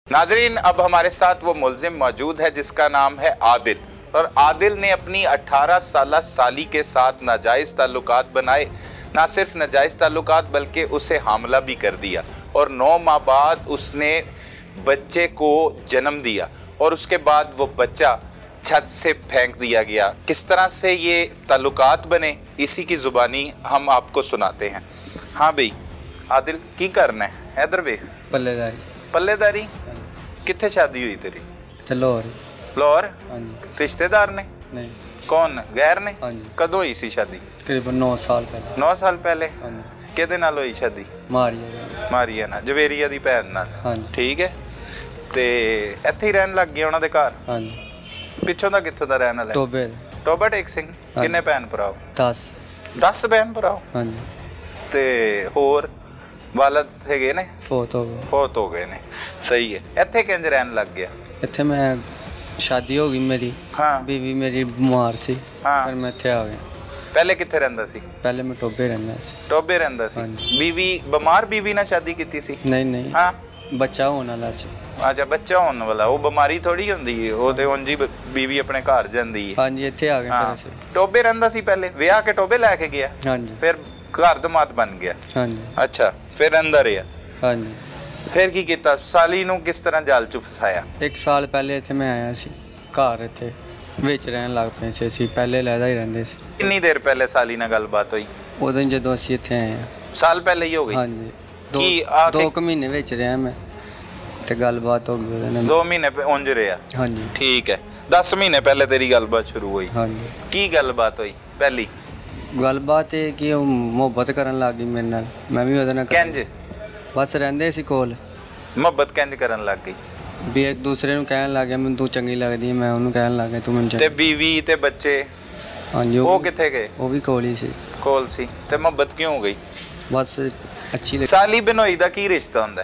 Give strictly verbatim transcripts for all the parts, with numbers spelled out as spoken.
नाजरीन, अब हमारे साथ वो मुल्जिम मौजूद है जिसका नाम है आदिल, और आदिल ने अपनी अठारह साला साली के साथ नाजायज़ ताल्लुकात बनाए। ना सिर्फ नाजायज़ ताल्लुकात बल्कि उसे हामला भी कर दिया और नौ माह बाद उसने बच्चे को जन्म दिया और उसके बाद वो बच्चा छत से फेंक दिया गया। किस तरह से ये ताल्लुकात बने, इसी की ज़ुबानी हम आपको सुनाते हैं। हाँ भाई आदिल, की करना है? हैदर वे पल्लेदारी पल्लेदारी कितने शादी हुई तेरी? लाहौर। लाहौर? हाँ जी। रिश्तेदार ने? नहीं। कौन? गैर ने? हाँ जी। कदों हुई सी शादी? तकरीबन नौ साल पहले। नौ साल पहले? हाँ जी। किहदे नाल हुई शादी? मारिया। मारिया नाल, जवेरिया दी भैन नाल। हाँ जी। ठीक है, ते ਇੱਥੇ ਹੀ ਰਹਿਣ ਲੱਗ ਗਿਆ ਉਹਨਾਂ ਦੇ ਘਰ? हाँ जी। ਪਿੱਛੋਂ ਦਾ ਕਿੱਥੋਂ ਦਾ ਰਹਿਣ ਵਾਲਾ? टोबे। ਟੋਬਾ ਟੇਕ ਸਿੰਘ। ਕਿੰਨੇ ਭੈਣ ਭਰਾ? दस। दस ਭੈਣ ਭਰਾ? हाँ जी। ਤੇ ਹੋਰ ਵਾਲਦ ਹੈਗੇ ਨੇ? फोत हो गए। ਫੌਤ ਹੋ ਗਏ ਨੇ। ਸਹੀ ਹੈ। ਇੱਥੇ ਕਿੰਜ ਰਹਿਣ ਲੱਗ ਗਿਆ? इतने मैं शादी हो गई मेरी। हाँ। बीवी मेरी बीमार सी। हाँ। फिर मैं इत्थे आ गया। ਪਹਿਲੇ ਕਿੱਥੇ ਰਹਿੰਦਾ ਸੀ? पहले मैं टोबे रहना सी। ਟੋਬੇ ਰਹਿੰਦਾ ਸੀ। ਹਾਂਜੀ। ਬੀਵੀ ਬਿਮਾਰ ਬੀਵੀ ਨਾਲ ਸ਼ਾਦੀ ਕੀਤੀ ਸੀ? नहीं नहीं। ਹਾਂ। बच्चा होने वाला सी। ਅੱਛਾ, ਬੱਚਾ ਹੋਣ ਵਾਲਾ। ਉਹ ਬਿਮਾਰੀ ਥੋੜੀ ਹੁੰਦੀ ਹੈ, ਉਹ ਤੇ ਉਂਝ ਹੀ ਬੀਵੀ ਆਪਣੇ ਘਰ ਜਾਂਦੀ ਹੈ। हाँ जी, इत्थे आ गए ਹਾਂ। फिर असीं। ਟੋਬੇ ਰਹਿੰਦਾ ਸੀ ਪਹਿਲੇ, ਵਿਆਹ ਕੇ ਟੋਬੇ ਲੈ ਕੇ ਗਿਆ, हाँ जी। ਫਿਰ ਘਰ ਦਮਾਦ ਬਣ ਗਿਆ। हाँ जी। ਅੱਛਾ, ਫਿਰ ਅੰਦਰ ਰਿਹਾ। हाँ जी। ਫਿਰ ਕੀ ਕੀਤਾ? ਸਾਲੀ ਨੂੰ ਕਿਸ ਤਰ੍ਹਾਂ ਜਾਲ ਚ ਫਸਾਇਆ? एक साल पहले इत्थे मैं आया सी घर, इत्थे विच रहन लग पे सी। असीं पहले लैदा ही रहिंदे सी। ਕਿੰਨੀ ਦੇਰ ਪਹਿਲੇ ਸਾਲੀ ਨਾਲ ਗੱਲਬਾਤ ਹੋਈ? उदों जदों असीं इत्थे आए हैं। ਸਾਲ ਪਹਿਲੇ ਹੀ ਹੋ ਗਈ? हाँ जी। दो ਕੀ ਆ दो ਕੇ ਕੁ ਮਹੀਨੇ ਵਿੱਚ ਰਿਹਾ ਮੈਂ ਤੇ ਗੱਲਬਾਤ ਹੋ ਗਈ ਉਹਦੇ ਨਾਲ। ਦੋ ਮਹੀਨੇ ਪ- ਉਂਝ ਰਿਹਾ? ਹਾਂਜੀ। ਠੀਕ ਹੈ। ਦਸ ਮਹੀਨੇ ਪਹਿਲੇ ਤੇਰੀ ਗੱਲਬਾਤ ਸ਼ੁਰੂ ਹੋਈ। ਹਾਂਜੀ। ਕੀ ਗੱਲਬਾਤ ਹੋਈ ਪਹਿਲੀ? ਗੱਲਬਾਤ ਇਹ ਕਿ ਉਹ ਮੁਹੱਬਤ ਕਰਨ ਲੱਗ ਗਈ ਮੇਰੇ ਨਾਲ, ਮੈਂ ਵੀ ਉਹਦੇ ਨਾਲ ਕਰਨ- ਕਿੰਜ ਬਸ ਰਹਿੰਦੇ ਸੀ ਕੋਲ, ਮੁਹੱਬਤ ਕਿੰਜ ਕਰਨ ਲੱਗ ਗਈ? ਵੀ ਇੱਕ ਦੂਸਰੇ ਨੂੰ ਕਹਿਣ ਲੱਗ ਗਿਆ ਮੈਨੂੰ ਤੂੰ ਚੰਗੀ ਲੱਗਦੀ ਹੈ, ਮੈਂ ਉਹਨੂੰ ਕਹਿਣ ਲੱਗ ਗਿਆ ਤੂੰ ਮੈਨੂੰ ਤੇ ਚੰਗੀ। ਬੀਵੀ ਤੇ ਬੱਚੇ ਹਾਂਜੀ। ਉਹ ਉਹ ਕਿੱਥੇ ਗਏ? ਉਹ ਵੀ ਕੋਲ ਹੀ ਸੀ। ਕੋਲ ਸੀ ਤੇ ਮੁਹੱਬਤ ਕਿਉਂ ਹੋ ਗਈ? ਬਸ ਅੱਛੀ ਲੱਗੀ। ਸਾਲੀ ਬਨੋਈ ਦਾ ਕੀ ਰਿਸ਼ਤਾ ਹੁੰਦਾ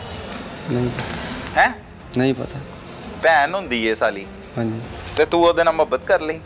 ਨਹੀਂ ਹੈ? ਨਹੀਂ ਪਤਾ। ਭੈਣ ਹੁੰਦੀ ਏ ਸਾਲੀ, ਹਾਂਜੀ। ਤੇ ਤੂੰ ਉਹਦੇ ਨਾਲ ਮੁਹੱਬਤ ਕਰ ਲਈ।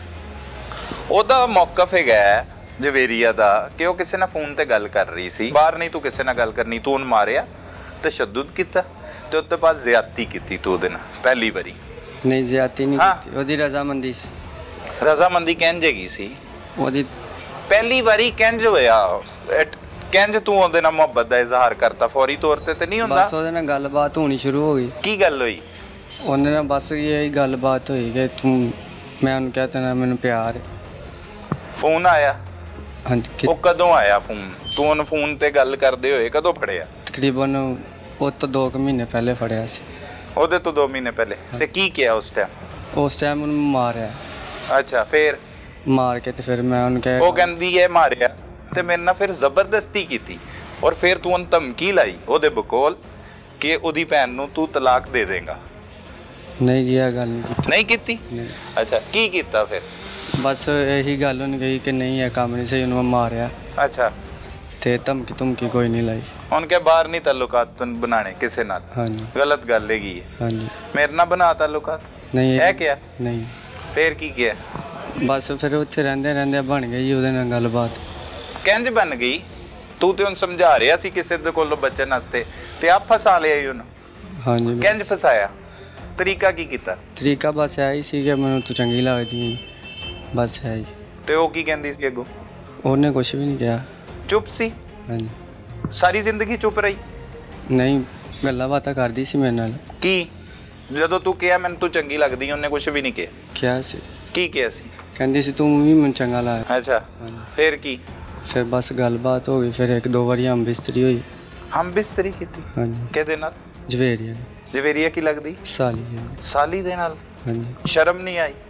ਉਹਦਾ ਮੌਕਫ ਹੈਗਾ ਜਵੇਰੀਆ ਦਾ ਕਿ ਉਹ ਕਿਸੇ ਨਾਲ ਫੋਨ ਤੇ ਗੱਲ ਕਰ ਰਹੀ ਸੀ, ਬਾਹਰ ਨਹੀਂ ਤੂੰ ਕਿਸੇ ਨਾਲ ਗੱਲ ਕਰਨੀ, ਤੂੰ ਉਹਨੂੰ ਮਾਰਿਆ, ਤਸ਼ੱਦੁਦ ਕੀਤਾ ਤੇ ਉਸ ਤੋਂ ਬਾਅਦ ਜ਼ਿਆਦਤੀ ਕੀਤੀ ਤੂੰ ਉਹਦੇ ਨਾਲ ਪਹਿਲੀ ਵਾਰੀ। ਨਹੀਂ ਜ਼ਿਆਦਤੀ ਨਹੀਂ ਹਾਂ। ਕੀਤੀ, ਉਹਦੀ ਰਜ਼ਾਮੰਦੀ ਸੀ। ਰਜ਼ਾਮੰਦੀ ਕਿੰਜ ਹੈਗੀ ਸੀ? ਉਹਦੀ ਪਹਿਲੀ ਵਾਰੀ ਕਿੰਜ ਹੋਇਆ? ਕਿੰਜ ਤੂੰ ਉਹਦੇ ਨਾਲ ਮੁਹੱਬਤ ਦਾ ਇਜ਼ਹਾਰ ਕਰਤਾ? ਫੌਰੀ ਤੌਰ ਤੇ ਤੇ ਨਹੀਂ ਹੁੰਦਾ? ਬਸ ਉਹਦੇ ਨਾਲ ਗੱਲਬਾਤ ਹੋਣੀ ਸ਼ੁਰੂ ਹੋ ਗਈ। ਕੀ ਗੱਲ ਹੋਈ? ਉਹਦੇ ਨਾਲ ਬਸ ਇਹ ਗੱਲਬਾਤ ਹੋਈ ਕਿ ਤੂੰ, ਮੈਂ ਉਹਨੂੰ ਕਹਿ ਤਾ ਮੈਨੂੰ ਪਿਆਰ ਹੈ। ਫੋਨ ਆਇਆ? ਹਾਂਜੀ। ਕਿ- ਉਹ ਕਦੋਂ ਆਇਆ ਫੋਨ? ਤੂੰ ਉਹਨੂੰ ਫੋਨ ਤੇ ਗੱਲ ਕਰਦੇ ਹੋਏ ਕਦੋਂ ਫੜਿਆ? ਤਕਰੀਬਨ ਉਹ ਤੋਂ ਦੋ ਕੁ ਮਹੀਨੇ ਪਹਿਲੇ ਫੜਿਆ ਸੀ। ਉਹਦੇ ਤੋਂ ਦੋ ਮਹੀਨੇ ਪਹਿਲੇ। ਤੇ ਕੀ ਕਿਹਾ ਉਸ ਟਾਈਮ? ਉਸ ਟਾਈਮ ਉਹਨੂੰ ਮਾਰਿਆ, ਅੱਛਾ, ਫਿਰ ਮਾਰ ਕੇ ਤੇ ਫਿਰ ਮੈਂ ਉਹਨੂੰ ਕਿਹਾ ਉਹ ਕਹਿੰਦੀ ਹੈ ਮਾਰਿਆ ਤੇ ਮੇਰੇ ਨਾਲ ਫਿਰ ਜ਼ਬਰਦਸਤੀ ਕੀਤੀ, ਔਰ ਫਿਰ ਤੂੰ ਉਹਨੂੰ ਧਮਕੀ ਲਾਈ ਉਹਦੇ ਬਕੌਲ ਕਿ ਉਹਦੀ ਭੈਣ ਨੂੰ ਤੂੰ ਤਲਾਕ ਦੇ ਦੇਂਗਾ। ਨਹੀਂ ਜੀ ਇਹ ਗੱਲ ਨਹੀਂ ਕੀਤੀ। ਨਹੀਂ ਕੀਤੀ? ਨਹੀਂ। ਅੱਛਾ, ਕੀ ਕੀਤਾ ਫਿਰ? ਬਸ ਇਹੀ ਗੱਲ ਉਹਨੇ ਕਹੀ ਕਿ ਨਹੀਂ ਇਹ ਕੰਮ ਨਹੀਂ ਸਹੀ, ਉਹਨੂੰ ਮੈਂ ਮਾਰਿਆ ਅੱਛਾ, ਤੇ ਧਮਕੀ ਧਮਕੀ ਕੋਈ ਨਹੀਂ ਲਾਈ। ਹੁਣ ਕਿ ਬਾਹਰ ਨਹੀਂ ਤਾਲੁਕਾਤ ਬਣਾਣੇ ਕਿਸੇ ਨਾਲ, ਹਾਂਜੀ। ਗਲਤ ਗੱਲ ਹੈਗੀ ਹੈ। ਹਾਂਜੀ। ਮੇਰੇ ਨਾਲ ਬਣਾ ਤਾਲੁਕਾਤ? ਨਹੀਂ ਇਹ ਕਿਹਾ? ਨਹੀਂ। ਫਿਰ ਕੀ ਕਿਹਾ? ਬਸ ਫਿਰ ਉੱਥੇ ਰਹਿੰਦੇ ਰਹਿੰਦੇ ਬਣ ਗਈ ਜੀ ਉਹਦੇ ਨਾਲ ਗੱਲਬਾਤ। ਕਿੰਜ ਬਣ ਗਈ? ਤੂੰ ਤੇ ਉਹਨੂੰ ਸਮਝਾ ਰਿਹਾ ਸੀ ਕਿਸੇ ਦੇ ਕੋਲੋਂ ਬਚਣ ਵਾਸਤੇ ਤੇ ਆਪ ਫਸਾ ਲਿਆ ਹੀ ਉਹਨੂੰ। ਹਾਂਜੀ। ਬਸ। ਕਿੰਜ ਫਸਾਇਆ? ਤਰੀਕਾ ਕੀ ਕੀਤਾ? ਤਰੀਕਾ ਬਸ ਇਹ ਹੀ ਸੀ ਕਿ ਮੈਨੂੰ ਤੂੰ ਚੰਗੀ ਲੱਗਦੀ ਹੈ, ਬਸ ਹੈ ਹੀ। ਤੇ ਉਹ ਕੀ ਕਹਿੰਦੀ ਸੀ ਅੱਗੋਂ? ਉਹਨੇ ਕੁਝ ਵੀ ਨਹੀਂ ਕਿਹਾ। ਚੁੱਪ ਸੀ? ਹਾਂਜੀ। ਸਾਰੀ ਜ਼ਿੰਦਗੀ ਚੁੱਪ ਰਹੀ? ਨਹੀਂ, ਗੱਲਾਂ ਬਾਤਾਂ ਕਰਦੀ ਸੀ ਮੇਰੇ ਨਾਲ। ਕੀ ਜਦੋਂ ਤੂੰ ਕਿਹਾ ਮੈਨੂੰ ਤੂੰ ਚੰਗੀ ਲੱਗਦੀ, ਉਹਨੇ ਕੁਝ ਵੀ ਨਹੀਂ ਕਿਹਾ? ਕਿਹਾ ਸੀ। ਕੀ ਕਿਹਾ ਸੀ? ਕਹਿੰਦੀ ਸੀ ਤੂੰ ਵੀ ਮੈਨੂੰ ਚੰਗਾ ਲੱਗਦਾ। ਅੱਛਾ, ਫਿਰ ਕੀ? ਫਿਰ ਬਸ ਗੱਲਬਾਤ ਹੋ ਗਈ, ਫਿਰ ਇੱਕ ਦੋ ਵਾਰੀ ਹਮ ਬਿਸਤਰੀ ਹੋਈ। ਹਮ ਬਿਸਤਰੀ ਕੀਤੀ? ਹਾਂਜੀ। ਕਿਹਦੇ ਨਾਲ? ਜਵੇਰੀਆ ਨੇ। ਜਵੇਰੀਆ ਕੀ ਲੱਗਦੀ? ਸਾਲੀ ਹੈ। ਸਾਲੀ ਦੇ ਨਾਲ? ਹਾਂਜੀ। ਸ਼ਰਮ ਨਹੀਂ ਆਈ?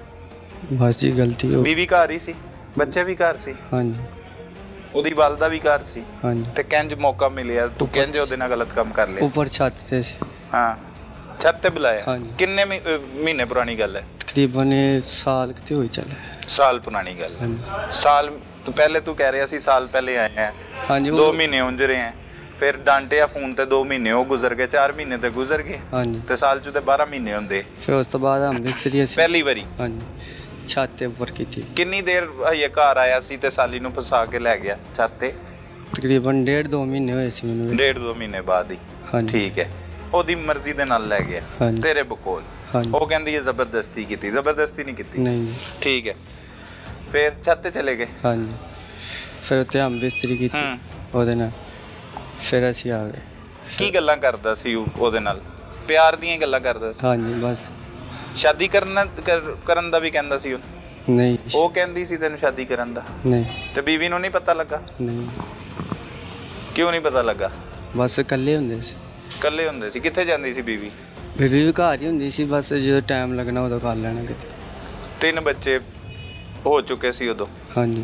ਬਸ ਜੀ ਗਲਤੀ ਹੋ ਗਈ। ਬੀਵੀ ਘਰ ਹੀ ਸੀ, ਬੱਚੇ ਵੀ ਘਰ ਸੀ, ਹਾਂਜੀ। ਉਹਦੀ ਵਾਲਦਾ ਵੀ ਘਰ ਸੀ, ਹਾਂਜੀ। ਤੇ ਕਿੰਜ ਮੌਕਾ ਮਿਲਿਆ? ਤੂੰ ਕਿੰਜ ਉਹਦੇ ਨਾਲ ਗਲਤ ਕੰਮ ਕਰ ਲਿਆ? ਉੱਪਰ ਛੱਤ ਤੇ ਸੀ। ਹਾਂ, ਛੱਤ ਤੇ ਬੁਲਾਇਆ? ਹਾਂਜੀ। ਕਿੰਨੇ ਮਹੀ- ਅਹ ਮਹੀਨੇ ਪੁਰਾਣੀ ਗੱਲ ਹੈ? ਤਕਰੀਬਨ ਇਹ ਸਾਲ ਕਿਤੇ ਹੋਈ ਚੱਲਿਆ। ਸਾਲ ਪੁਰਾਣੀ ਗੱਲ ਹੈ। ਹਾਂਜੀ। ਸਾਲ ਤੋਂ ਪਹਿਲੇ ਤੂੰ ਕਹਿ ਰਿਹਾ ਸੀ ਸਾਲ ਪਹਿਲੇ ਆਏ हैं, ਹਾਂਜੀ। दो महीने उंज रहे हैं, फिर डांटे फोन ते दो महीने वो गुजर गए, चार महीने ते गुजर गए, ਹਾਂਜੀ। ते साल चो ते बारह महीने होंदे। ਫਿਰ ਉਸ ਤੋਂ ਬਾਅਦ ਹਮ ਬਿਸਤਰੀ ਅਸੀਂ। पहली बारी ਹਾਂਜੀ। ਛੱਤ ਤੇ ਉੱਪਰ ਕੀਤੀ। किन्नी देर ये घर आया सी ते साली नूं फसा के लै गया छत ते? ਤਕਰੀਬਨ ਡੇਢ ਦੋ ਮਹੀਨੇ ਹੋਏ ਸੀ ਮੈਨੂੰ। डेढ़ दो महीने बाद ही। ਹਾਂਜੀ। ठीक है, ਉਹਦੀ ਮਰਜ਼ੀ ਦੇ ਨਾਲ ਲੈ ਗਿਆ ਹਾਂਜੀ। ਤੇਰੇ ਬਕੋਲ। ਹਾਂਜੀ। ਉਹ ਕਹਿੰਦੀ ਹੈ ਜ਼ਬਰਦਸਤੀ ਕੀਤੀ। ਜ਼ਬਰਦਸਤੀ ਨਹੀਂ ਕੀਤੀ? ਨਹੀਂ। ਠੀਕ ਹੈ। ਫਿਰ ਛੱਤ ਤੇ ਚਲੇ ਗਏ? ਹਾਂਜੀ। ਫਿਰ ਉੱਥੇ ਹਮ ਬਿਸਤਰੀ ਕੀਤੀ ਹੂੰ। ਉਹਦੇ ਨਾਲ, ਫਿਰ ਅਸੀਂ ਆ ਗਏ। ਕੀ ਗੱਲਾਂ ਕਰਦਾ ਸੀ ਉਹ ਉਹਦੇ ਨਾਲ? ਪਿਆਰ ਦੀਆਂ ਗੱਲਾਂ ਕਰਦਾ ਸੀ? ਹਾਂਜੀ ਬਸ। ਸ਼ਾਦੀ ਕਰਨ ਕਰ- ਕਰਨ ਦਾ ਵੀ ਕਹਿੰਦਾ ਸੀ ਉਹ? ਨਹੀਂ। ਉਹ ਕਹਿੰਦੀ ਸੀ ਤੈਨੂੰ ਸ਼ਾਦੀ ਕਰਨ ਦਾ? ਨਹੀਂ। ਤੇ ਬੀਵੀ ਨੂੰ ਨਹੀਂ ਪਤਾ ਲੱਗਾ? ਨਹੀਂ। ਕਿਉਂ ਨਹੀਂ ਪਤਾ ਲੱਗਾ? ਬਸ ਇਕੱਲੇ ਹੁੰਦੇ ਸੀ। ਇਕੱਲੇ ਹੁੰਦੇ ਸੀ? ਕਿੱਥੇ ਜਾਂਦੀ ਸੀ ਬੀਵੀ? ਬੀਵੀ ਵੀ ਘਰ ਹੀ ਹੁੰਦੀ ਸੀ, ਬਸ ਜਦੋਂ ਟਾਈਮ ਲੱਗਣਾ ਉਦੋਂ ਕਰ ਲੈਣਾ ਕਿਤੇ। ਤਿੰਨ ਬੱਚੇ ਹੋ ਚੁੱਕੇ ਸੀ ਉਦੋਂ? ਹਾਂਜੀ।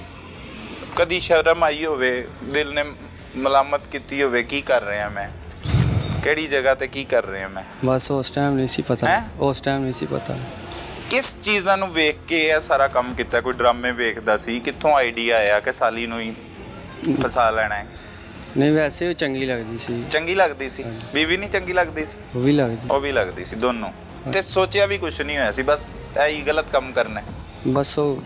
ਕਦੀ ਸ਼ਰਮ ਆਈ ਹੋਵੇ, ਦਿਲ ਨੇ ਮਲਾਮਤ ਕੀਤੀ ਹੋਵੇ ਕੀ ਕਰ ਰਿਹਾ ਮੈਂ, ਕਿਹੜੀ ਜਗ੍ਹਾ ਤੇ ਕੀ ਕਰ ਰਿਹਾ ਮੈਂ? ਬਸ ਉਸ ਟਾਈਮ ਨਹੀਂ ਸੀ ਪਤਾ। ਹੈਂ? ਉਸ ਟਾਈਮ ਨਹੀਂ ਸੀ ਪਤਾ। ਕਿਸ ਚੀਜ਼ਾਂ ਨੂੰ ਵੇਖ ਕੇ ਇਹ ਸਾਰਾ ਕੰਮ ਕੀਤਾ? ਕੋਈ ਡਰਾਮੇ ਵੇਖਦਾ ਸੀ? ਕਿੱਥੋਂ ਆਈਡੀਆ ਆਇਆ ਕਿ ਸਾਲੀ ਨੂੰ ਹੀ ਫਸਾ ਲੈਣਾ ਹੈ? ਨਹੀਂ, ਵੈਸੇ ਉਹ ਚੰਗੀ ਲੱਗਦੀ ਸੀ। ਚੰਗੀ ਲੱਗਦੀ ਸੀ? ਬੀਵੀ ਨਹੀਂ ਚੰਗੀ ਲੱਗਦੀ ਸੀ? ਉਹ ਵੀ ਲੱਗਦੀ। ਉਹ ਵੀ ਲੱਗਦੀ ਸੀ, ਦੋਨੋਂ। ਤੇ ਸੋਚਿਆ ਵੀ ਕੁਝ ਨਹੀਂ ਹੋਇਆ ਸੀ, ਬਸ ਇਹੀ ਗਲਤ ਕੰਮ ਕਰਨਾ ਹੈ? ਬਸ ਉਹ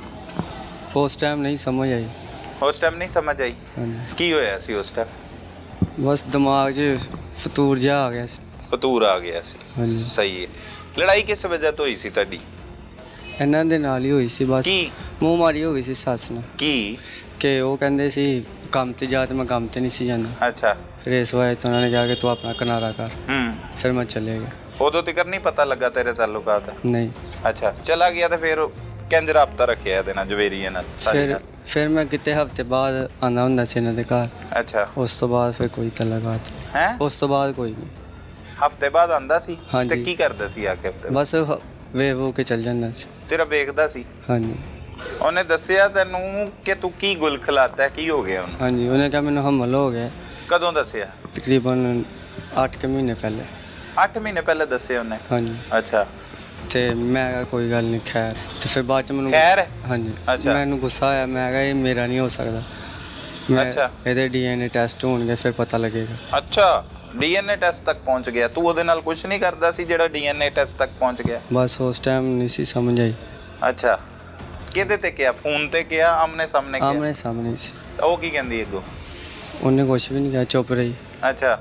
ਉਸ ਟਾਈਮ ਨਹੀਂ ਸਮਝ ਆਈ। ਉਸ ਟਾਈਮ ਨਹੀਂ ਸਮਝ ਆਈ? ਹਾਂਜੀ। ਕੀ ਹੋਇਆ ਸੀ ਉਸ ਟਾਈਮ? ਬਸ ਦਿਮਾਗ 'ਚ ਫਤੂਰ ਜਿਹਾ ਆ ਗਿਆ ਸੀ। ਫਤੂਰ ਆ ਗਿਆ ਸੀ? ਹਾਂਜੀ। ਸਹੀ ਹੈ। ਲੜਾਈ ਕਿਸ ਵਜ੍ਹਾ ਤੋਂ ਹੋਈ ਸੀ ਤੁਹਾਡੀ? ਇਹਨਾਂ ਦੇ ਨਾਲ ਹੀ ਹੋਈ ਸੀ ਬਸ। ਕੀ? ਮੂੰਹ ਮਾਰੀ ਹੋ ਗਈ ਸੀ ਸੱਸ ਨਾਲ ਕੀ? ਕਿ ਉਹ ਕਹਿੰਦੇ ਸੀ ਕੰਮ ਤੇ ਜਾ, ਤੇ ਮੈਂ ਕੰਮ ਤੇ ਨਹੀਂ ਸੀ ਜਾਂਦਾ। ਅੱਛਾ। ਫਿਰ ਇਸ ਵਜ੍ਹਾ ਤੋਂ ਉਹਨਾਂ ਨੇ ਕਿਹਾ ਕਿ ਤੂੰ ਆਪਣਾ ਕਿਨਾਰਾ ਕਰ। ਹੂੰ। ਫਿਰ ਮੈਂ ਚਲੇ ਗਿਆ। ਉਦੋਂ ਤੱਕ ਨਹੀਂ ਪਤਾ ਲੱਗਾ ਤੇਰੇ ਤਾਲੁਕਾਤ? ਨਹੀਂ। ਅੱਛਾ, ਚਲਾ ਗਿਆ ਤੇ ਫਿਰ ਕਿੰਜ ਰਾਬਤਾ ਰੱਖਿਆ ਇਹਦੇ ਨਾਲ, ਜਵੇਰੀਏ ਨਾਲ, ਸਾਰੀ ਫਿਰ ਨਾਲ? ਫਿਰ ਮੈਂ ਕਿਤੇ ਹਫ਼ਤੇ ਬਾਅਦ ਆਉਂਦਾ ਹੁੰਦਾ ਸੀ ਇਹਨਾਂ ਦੇ ਘਰ। ਅੱਛਾ। ਉਸ ਤੋਂ ਬਾਅਦ ਫਿਰ ਕੋਈ ਤਲਾਕਾਤ। ਹੈ? ਉਸ ਤੋਂ ਬਾਅਦ ਕੋਈ ਨਹੀਂ। ਹਫਤੇ ਬਾਅਦ ਆਂਦਾ ਸੀ? ਹਾਂਜੀ। ਤੇ ਕੀ ਕਰਦਾ ਸੀ ਆ ਕੇ ਹਫਤੇ? ਬਸ ਹ- ਵੇਖ ਵੋ ਕੇ ਚੱਲ ਜਾਂਦਾ ਸੀ। ਸਿਰਫ ਵੇਖਦਾ ਸੀ? ਹਾਂਜੀ। ਉਹਨੇ ਦੱਸਿਆ ਤੈਨੂੰ ਕਿ ਤੂੰ ਕੀ ਗੁਲ ਖਿਲਾਤਾ? ਕੀ ਹੋ ਗਿਆ ਉਹਨੂੰ? ਹਾਂਜੀ, ਉਹਨੇ ਕਿਹਾ ਮੈਨੂੰ ਹਮਲ ਹੋ ਗਿਆ। ਕਦੋਂ ਦੱਸਿਆ? ਤਕਰੀਬਨ ਅੱਠ ਕੁ ਮਹੀਨੇ ਪਹਿਲੇ। ਅੱਠ ਮਹੀਨੇ ਪਹਿਲੇ ਦੱਸਿਆ ਉਹਨੇ? ਹਾਂਜੀ। ਅੱਛਾ। ਤੇ ਮੈਂ ਕਿਹਾ ਕੋਈ ਗੱਲ ਨਹੀਂ, ਖੈਰ। ਤੇ ਫਿਰ ਬਾਅਦ ਚ ਮੈਨੂੰ ਖੈਰ? ਹਾਂਜੀ। ਅੱਛਾ। ਮੈਨੂੰ ਗੁੱਸਾ ਆਇਆ, ਮੈਂ ਕਿਹਾ ਇਹ ਮੇਰਾ ਨਹੀਂ ਹੋ ਸਕਦਾ। ਮੈਂ ਅੱਛਾ। ਇਹਦੇ ਡੀਐਨਏ ਟੈਸਟ ਹੋਣਗੇ, ਫਿਰ ਪਤਾ ਲੱਗੇਗਾ। ਅੱਛਾ, ਡੀਐਨਏ ਟੈਸਟ ਤੱਕ ਪਹੁੰਚ ਗਿਆ? ਤੂੰ ਉਹਦੇ ਨਾਲ ਕੁਝ ਨਹੀਂ ਕਰਦਾ ਸੀ ਜਿਹੜਾ ਡੀਐਨਏ ਟੈਸਟ ਤੱਕ ਪਹੁੰਚ ਗਿਆ? ਬਸ ਉਸ ਟਾਈਮ ਨਹੀਂ ਸੀ ਸਮਝ ਆਈ। ਅੱਛਾ। ਕਿਹਦੇ ਤੇ ਕਿਹਾ? ਫੋਨ ਤੇ ਕਿਹਾ? ਆਮਨੇ ਸਾਹਮਣੇ ਕਿਹਾ? ਆਮਣੇ ਸਾਹਮਣੇ ਸੀ। ਉਹ ਕੀ ਕਹਿੰਦੀ ਅੱਗੋਂ? ਉਹਨੇ ਕੁਛ ਵੀ ਨਹੀਂ ਕਿਹਾ, ਚੁੱਪ ਰਹੀ। ਅੱਛਾ।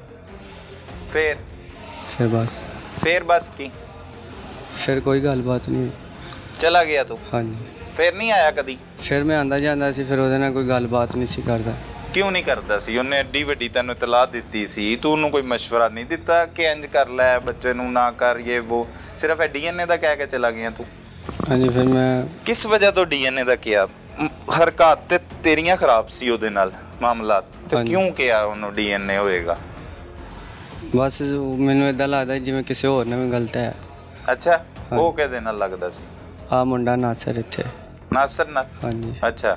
ਫਿਰ? ਫਿਰ ਬਸ। ਫਿਰ ਬਸ ਕੀ? ਫਿਰ ਕੋਈ ਗੱਲਬਾਤ ਨਹੀਂ ਹੋਈ। ਚਲਾ ਗਿਆ ਤੂੰ? ਹਾਂਜੀ। ਫਿਰ ਨਹੀਂ ਆਇਆ ਕਦੀ? ਫਿਰ ਮੈਂ ਆਂਦਾ ਜਾਂਦਾ ਸੀ, ਫਿਰ ਉਹਦੇ ਨਾਲ ਕੋਈ ਗੱਲਬਾਤ ਨਹੀਂ ਸੀ ਕਰਦਾ। ਕਿਉਂ ਨਹੀਂ ਕਰਦਾ ਸੀ? ਉਹਨੇ ਐਡੀ ਵੱਡੀ ਤੈਨੂੰ ਇਤਲਾਹ ਦਿੱਤੀ ਸੀ, ਤੂੰ ਉਹਨੂੰ ਕੋਈ ਮਸ਼ਵਰਾ ਨਹੀਂ ਦਿੱਤਾ ਕਿ ਇੰਜ ਕਰ ਲੈ, ਬੱਚੇ ਨੂੰ ਨਾ ਕਰ, ਇਹ ਉਹ? ਸਿਰਫ ਡੀਐਨਏ ਦਾ ਕਹਿ ਕੇ ਚਲਾ ਗਿਆ ਤੂੰ? ਹਾਂਜੀ। ਫਿਰ ਮੈਂ ਕਿਸ ਵਜ੍ਹਾ ਤੋਂ ਡੀਐਨਏ ਦਾ ਕਿਹਾ? ਹਰਕਤ ਤੇ ਤੇਰੀਆਂ ਖਰਾਬ ਸੀ ਉਹਦੇ ਨਾਲ ਮਾਮਲਾਤ, ਤੇ ਹਾਂਜੀ। ਕਿਉਂ ਕਿਹਾ ਉਹਨੂੰ ਡੀਐਨਏ ਹੋਏਗਾ? ਬਸ ਮੈਨੂੰ ਇਦਾਂ ਲੱਗਦਾ ਜਿਵੇਂ ਕਿਸੇ ਹੋਰ ਨਾਲ ਵੀ ਗਲਤ ਹੈ। ਅੱਛਾ। ਉਹ ਕਿਹਦੇ ਨਾਲ ਲੱਗਦਾ ਸੀ? ਆ ਮੁੰਡਾ ਨਾਸਰ ਇੱਥੇ। ਨਾਸਰ ਨਾਲ? ਹਾਂਜੀ। ਅੱਛਾ।